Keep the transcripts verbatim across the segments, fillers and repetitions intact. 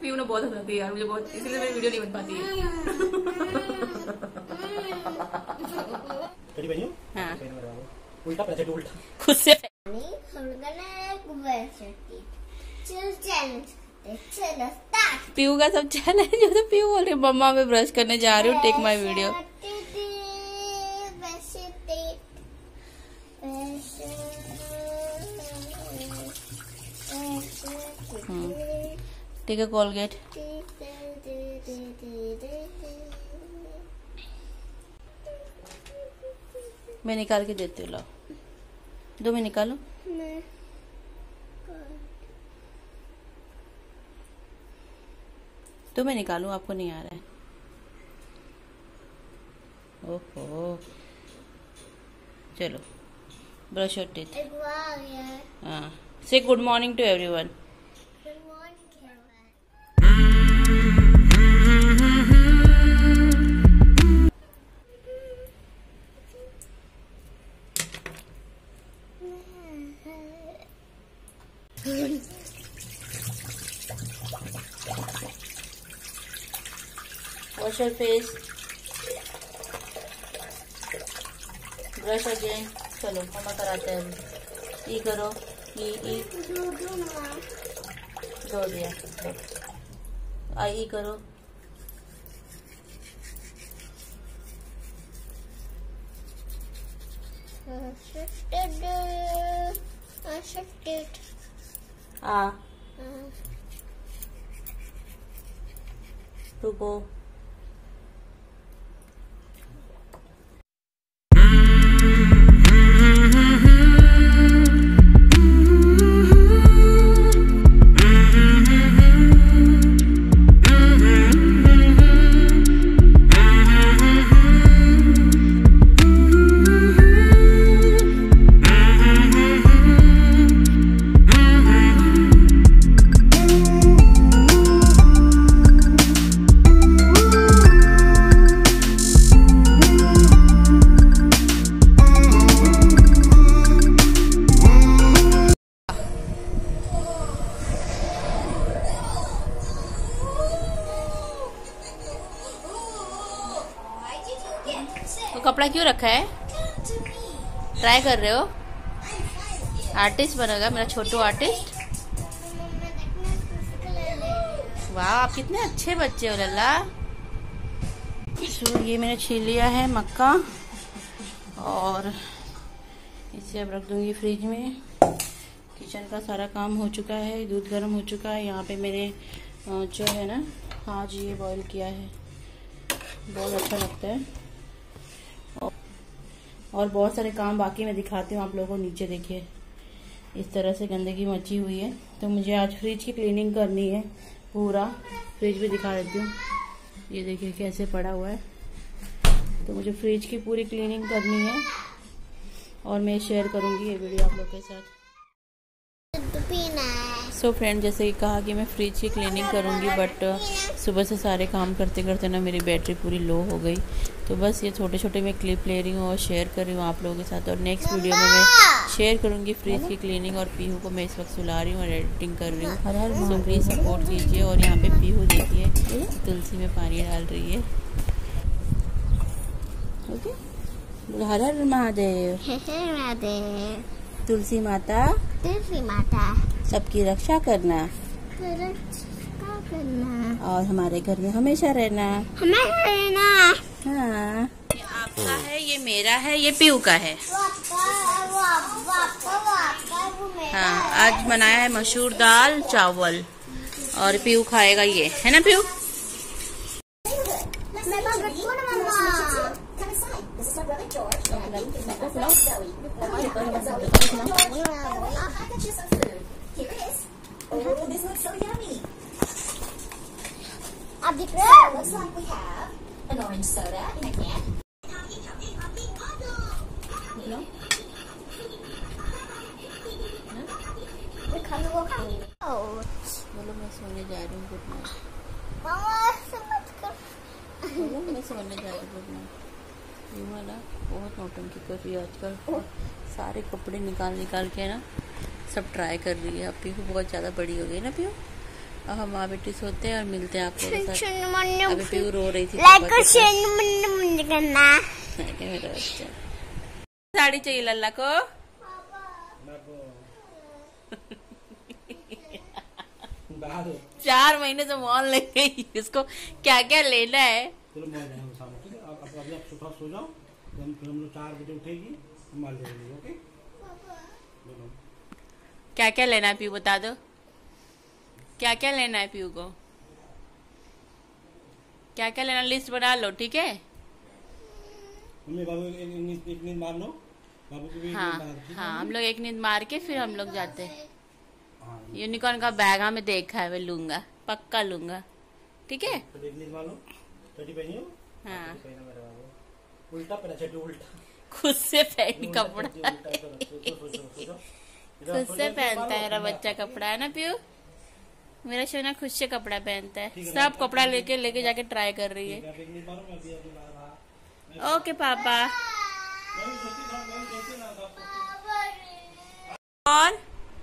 PU ने बहुत हंसाती है यार मुझे बहुत, इसलिए मेरी वीडियो नहीं बन पाती है। हाँ उल्टा प्रेजेंट उल्टा खुद से पीयू का सब चैलेंज जो तो पीयू बोल रही मम्मा मैं ब्रश करने जा रही हूँ, take my video. Take a Colgate. मैं निकाल के देती हूँ, लाओ दो, मैं निकालू। तो मैं निकालूं, आपको नहीं आ रहा है। ओहो चलो ब्रश योर टीथ। हाँ say good morning to everyone. Wash your face. Brush again. चलो मम्मा कराते हैं अभी। ई करो, ई ई दो दिया। आई ई करो। आ रुको। तो कपड़ा क्यों रखा है? ट्राई कर रहे हो? आर्टिस्ट बनेगा मेरा छोटू आर्टिस्ट। वाह आप कितने अच्छे बच्चे हो लल्ला। तो ये मैंने छील लिया है मक्का और इसे अब रख दूंगी फ्रिज में। किचन का सारा काम हो चुका है, दूध गर्म हो चुका है। यहाँ पे मैंने जो है ना आज ये बॉईल किया है, बहुत अच्छा लगता है। और बहुत सारे काम बाकी मैं दिखाती हूँ आप लोगों को। नीचे देखिए इस तरह से गंदगी मची हुई है, तो मुझे आज फ्रिज की क्लीनिंग करनी है। पूरा फ्रिज भी दिखा देती हूँ, ये देखिए कैसे पड़ा हुआ है। तो मुझे फ्रिज की पूरी क्लीनिंग करनी है और मैं शेयर करूँगी ये वीडियो आप लोग के साथ। सो so फ्रेंड जैसे कि कहा कि मैं फ्रिज की क्लीनिंग करूँगी, बट सुबह से सारे काम करते करते ना मेरी बैटरी पूरी लो हो गई। तो बस ये छोटे छोटे मैं क्लिप ले रही हूँ और शेयर कर रही हूँ आप लोगों के साथ। और नेक्स्ट वीडियो में मैं शेयर करूँगी फ्रिज की क्लीनिंग। और पीहू को मैं इस वक्त सुला रही हूँ और एडिटिंग कर रही हूँ, सो प्लीज़ सपोर्ट कीजिए। और यहाँ पे पीहू देखिए तुलसी में पानी डाल रही है। ओके हर हर महादेव। तुलसी माता तुलसी माता सबकी रक्षा करना, रक्षा करना और हमारे घर में हमेशा रहना। हमेशा रहना। हाँ ये आपका है, ये मेरा है, ये पीयू का है। हाँ आज बनाया है मसूर दाल चावल और पीयू खाएगा ये, है ना Piyu? Oh, this looks so yummy. Up the it looks like we have an orange soda in a can. बोलो बोलो मैं सोने जा रही हूँ, गुड नाइट। बोलो मैं सोने जा रही हूँ, गुड नाइट। ये वाला बहुत नौटंकी कर रही है आजकल, सारे कपड़े निकाल निकाल के ना सब ट्राई कर रही है। अब पीहू बहुत ज़्यादा बड़ी हो गई ना पीहू, और हम माँ बेटी सोते हैं और मिलते हैं आप लोगों के साथ। अभी पीयू रो रही थी। मेरा बच्चा साड़ी चाहिए लल्ला को। चार महीने से मॉल ले गई, इसको क्या क्या लेना है। चलो मॉल जाएंगे शाम को, ठीक है? आप अभी आप सुबह सो जाओ, फिर हम लोग चार बजे उठेगी, मॉल जाएंगे। ओके? क्या क्या लेना है पीयू बता दो, क्या क्या लेना है पीयू को, क्या क्या लेना लिस्ट बना लो, ठीक है? मम्मी बाबू एक नींद एक नींद मार लो, बाबू को भी हाँ नींद मार दो। हाँ, हम लोग एक नींद मार के फिर हम लोग जाते हैं। हाँ, यूनिकॉर्न का बैग हमें देखा है, मैं लूंगा, पक्का लूंगा, ठीक है? तो एक नींद मार लो, चड्डी पहनी हो? हाँ, पहना मेरा बाबू, उल्टा पहना चड्डी, उल्टा खुद से पहनी कपड़ा, उल्टा करो, सो सो सो सो सो खुद से पहनता है मेरा बच्चा कपड़ा, है ना पीयू? मेरा सोना खुद से कपड़ा पहनता है, सब कपड़ा लेके लेके जाके ट्राई कर रही है। एक नींद मारो, मैं अभी अभी ला रहा। ओके पापा। मैं भी सोती था, मैं भी सोती ना था। और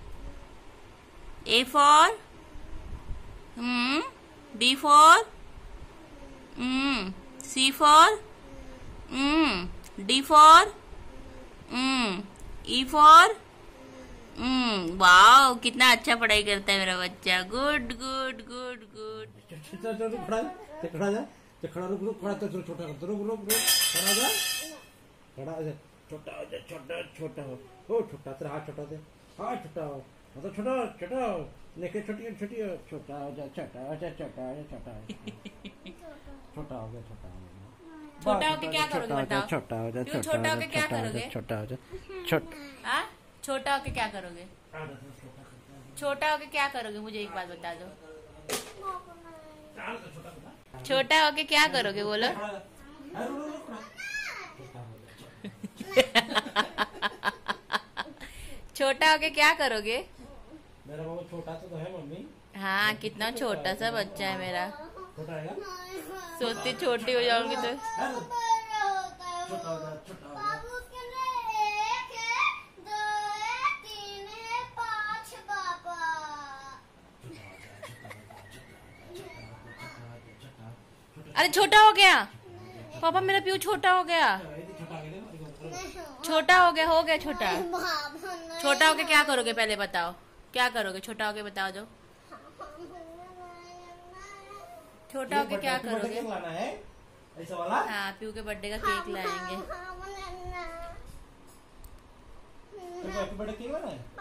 A for hmm, B for hmm, C for hmm, D for hmm, E for hmm, wow कितना अच्छा पढ़ाई करता है मेरा बच्चा, गुड गुड गुड गुड। चल चल खड़ा जा, खड़ा जा, खड़ा रुक रुक, खड़ा तो छोटा कर, रुक रुक रुक, खड़ा जा, खड़ा हो जा, छोटा हो जा, छोटा छोटा हो, ओ छोटा, तेरा हाथ छोटा दे, हाथ छोटा हो, मतलब छोटा छोटा हो, लेके छोटी छोटी हो, छोटा हो जा, छोटा हो जा, छोटा हो जा, छोटा हो जा, छोटा हो गया, छोटा हो गया। छोटा होके क्या करोगे बताओ? छोटा हो जा, क्यों छोटा होके क्या करोगे? छोटा हो जा, छोटा, हाँ, छोटा होके क्या करोगे? छोटा होके क्या करोगे मुझे एक बात बता दो, छोटा होके क्या करोगे बोलो? छोटा होके क्या करोगे? मेरा बाबू छोटा तो है मम्मी। हाँ, कितना छोटा सा बच्चा है मेरा, छोटा है, सोचती छोटी हो जाऊंगी तो। छोटा हो जा, छोटा हो जा। अरे छोटा हो गया पापा, मेरा पीयू छोटा हो गया, छोटा हो गया, हो गया छोटा। छोटा होके क्या करोगे पहले बताओ, क्या करोगे छोटा होके बताओ जो, छोटा होके क्या करोगे? ऐसा वाला? हाँ, पीयू के बर्थडे का केक लाएंगे। हैप्पी बर्थडे केक लाना है?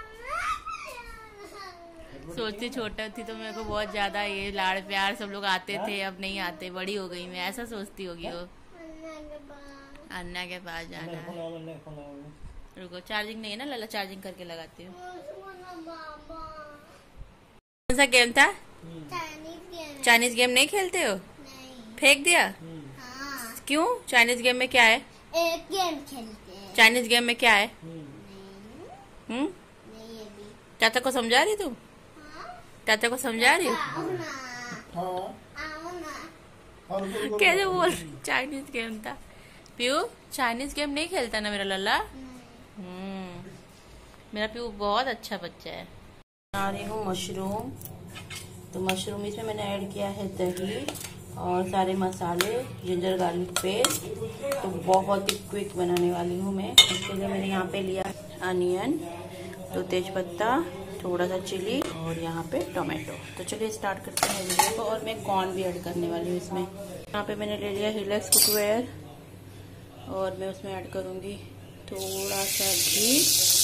सोचती छोटा थी तो मेरे को बहुत ज्यादा ये लाड़ प्यार सब लोग आते थे, अब नहीं आते, बड़ी हो गई मैं, ऐसा सोचती होगी वो। अन्ना के पास जाना है, रुको चार्जिंग नहीं है ना लल्ला, चार्जिंग करके लगाती हूँ। कौन सा गेम था? चाइनीज गेम नहीं खेलते हो? फेंक दिया? क्यों? चाइनीज गेम में क्या है? एक गेम खेलते हैं। चाइनीज गेम में क्या है? हम्म, नहीं अभी। चाचा को समझा रही तुम? चाचा को समझा रही हो? आओ ना, आओ ना। कैसे बोल, चाइनीज गेम था। पीयू चाइनीज गेम नहीं खेलता ना मेरा लल्ला? हम्म, मेरा पीयू बहुत अच्छा बच्चा है। बना रही हूँ मशरूम, तो मशरूम इसमें मैंने ऐड किया है दही और सारे मसाले, जिंजर गार्लिक पेस्ट, तो बहुत ही क्विक बनाने वाली हूँ मैं। इसके लिए मैंने यहाँ पे लिया अनियन, तो तेज पत्ता, थोड़ा सा चिली और यहाँ पे टोमेटो। तो चलिए स्टार्ट करते हैं वीडियो को। और मैं कॉर्न भी ऐड करने वाली हूँ इसमें। यहाँ पे मैंने ले लिया हिलेक्स कुकवेयर और मैं उसमें ऐड करूँगी थोड़ा सा घी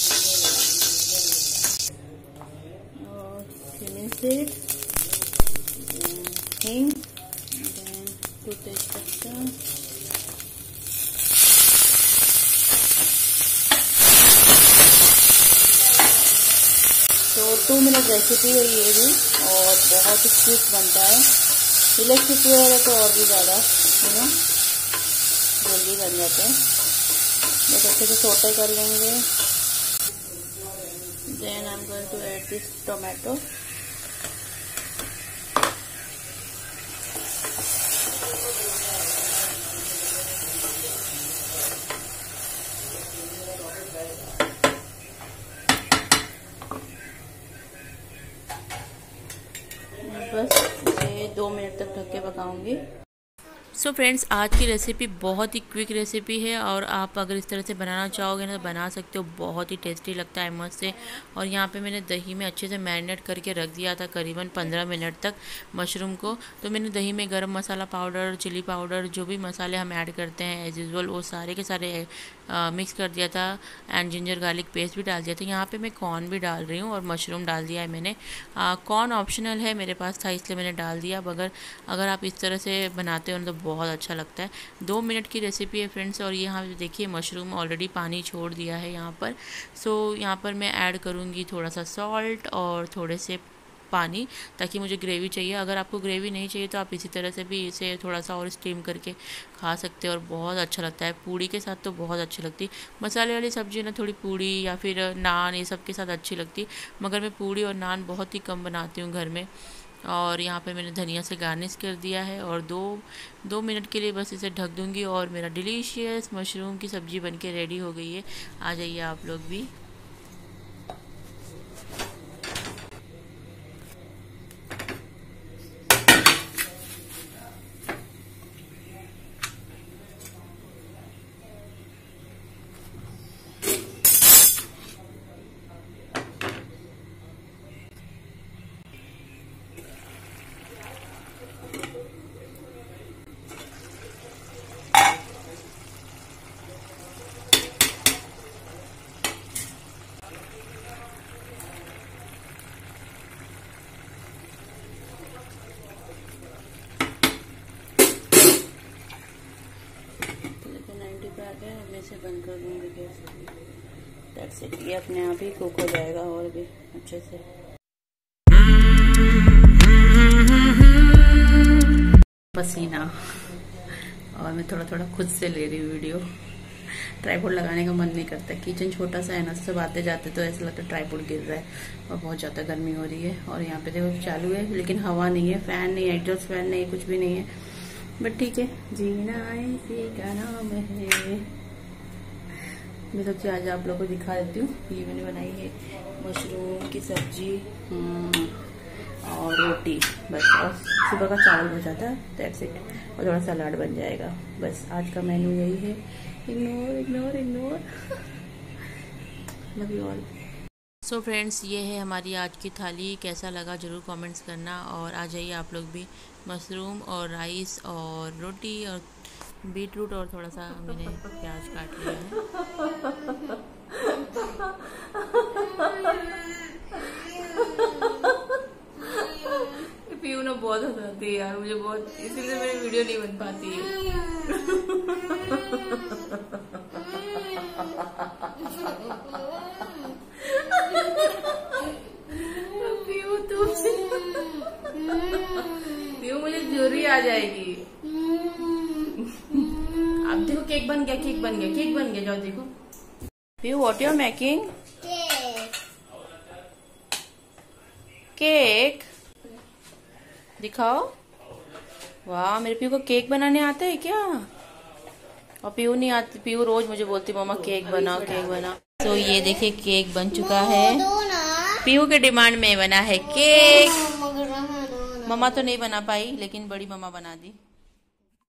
और क्यूमिन सीड, हिंग, टू तेज पत्ता, तो टू मिनट रेसिपी है ये भी और बहुत ही क्विक बनता है। इलेक्ट्रिक कुकर है तो और भी ज़्यादा यू नो जल्दी बन जाते हैं। बस अच्छे से सोटे कर लेंगे। Then I am going to add this tomato. बस इसे दो मिनट तक ढक के पकाऊंगी। सो so फ्रेंड्स, आज की रेसिपी बहुत ही क्विक रेसिपी है और आप अगर इस तरह से बनाना चाहोगे ना तो बना सकते हो। बहुत ही टेस्टी लगता है मस्त से। और यहाँ पे मैंने दही में अच्छे से मैरिनेट करके रख दिया था करीबन पंद्रह मिनट तक मशरूम को। तो मैंने दही में गरम मसाला पाउडर, चिली पाउडर, जो भी मसाले हम ऐड करते हैं एज यूजुअल वो सारे के सारे आ, मिक्स कर दिया था। एंड जिंजर गार्लिक पेस्ट भी डाल दिया था। यहाँ पे मैं कॉर्न भी डाल रही हूँ और मशरूम डाल दिया है मैंने। कॉर्न ऑप्शनल है, मेरे पास था इसलिए मैंने डाल दिया। अगर अगर आप इस तरह से बनाते हो तो बहुत अच्छा लगता है। दो मिनट की रेसिपी है फ्रेंड्स। और यहाँ पे देखिए मशरूम ऑलरेडी पानी छोड़ दिया है यहाँ पर। सो यहाँ पर मैं ऐड करूँगी थोड़ा सा सॉल्ट और थोड़े से पानी, ताकि मुझे ग्रेवी चाहिए। अगर आपको ग्रेवी नहीं चाहिए तो आप इसी तरह से भी इसे थोड़ा सा और स्टीम करके खा सकते हो और बहुत अच्छा लगता है। पूड़ी के साथ तो बहुत अच्छी लगती। मसाले वाली सब्ज़ी ना थोड़ी पूड़ी या फिर नान ये सब के साथ अच्छी लगती, मगर मैं पूड़ी और नान बहुत ही कम बनाती हूँ घर में। और यहाँ पे मैंने धनिया से गार्निश कर दिया है और दो दो मिनट के लिए बस इसे ढक दूँगी और मेरा डिलीशियस मशरूम की सब्ज़ी बनके रेडी हो गई है। आ जाइए आप लोग भी। मैं इसे बंद कर दूँगी गैस। दैट्स इट, ये अपने आप ही कुक हो जाएगा और भी अच्छे से। पसीना और मैं थोड़ा थोड़ा खुद से ले रही हूँ वीडियो। ट्राइपॉड लगाने का मन नहीं करता, किचन छोटा सा है ना, सब आते जाते तो ऐसा लगता है ट्राइपॉड गिर रहा है और बहुत ज़्यादा गर्मी हो रही है। और यहाँ पे देखो चालू है लेकिन हवा नहीं है, फैन नहीं है, एग्जॉस्ट फैन नहीं है, कुछ भी नहीं है, बट ठीक है, जीना इसी का नाम है। मैं सोची आज आप लोगों को दिखा देती हूँ। ये मैंने बनाई है मशरूम की सब्जी और रोटी बस, और सुबह का चावल बचा था, दैट्स इट, और थोड़ा सलाद बन जाएगा। बस आज का मेन्यू यही है। Ignore ignore ignore love you all. So friends, ये है हमारी आज की थाली। कैसा लगा ज़रूर कमेंट्स करना। और आ जाइए आप लोग भी। मशरूम और राइस और रोटी और बीट रूट और थोड़ा सा मैंने प्याज काट लिया है। पीयू ना बहुत हंसाती है यार मुझे बहुत, इसीलिए मेरी वीडियो नहीं बन पाती है। पीयू तू पीयू मुझे झुर्री आ जाएगी। अब देखो केक बन गया, केक बन गया, केक बन गया, जाओ देखो। Piyu what you are making? Cake दिखाओ। वाह, मेरे पीयू को केक बनाने आता है क्या? और पीयू नहीं आती, पीयू रोज मुझे बोलती मम्मा केक बनाओ केक बनाओ। तो ये देखिए केक बन चुका है। पीयू के डिमांड में बना है केक। मम्मा तो नहीं बना पाई लेकिन बड़ी मम्मा बना दी।